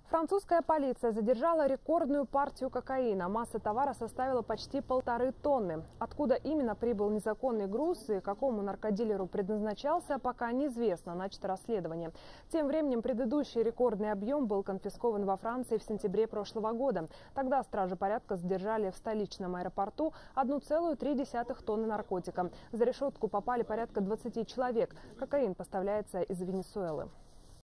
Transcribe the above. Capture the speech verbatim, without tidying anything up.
Французская полиция задержала рекордную партию кокаина. Масса товара составила почти полторы тонны. Откуда именно прибыл незаконный груз и какому наркодилеру предназначался, пока неизвестно. Начато расследование. Тем временем предыдущий рекордный объем был конфискован во Франции в сентябре прошлого года. Тогда стражи порядка задержали в столичном аэропорту одну целую три десятых тонны наркотика. За решетку попали порядка двадцати человек. Кокаин поставляется из Венесуэлы.